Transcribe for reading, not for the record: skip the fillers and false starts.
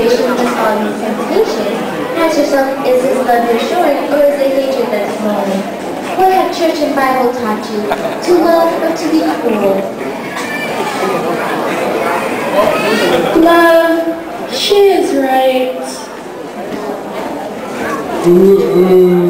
frustration with all these temptations, ask yourself, is this love you're showing, or is it hatred that's flowing? What have church and Bible taught you? To love or to be cruel? Love, she is right.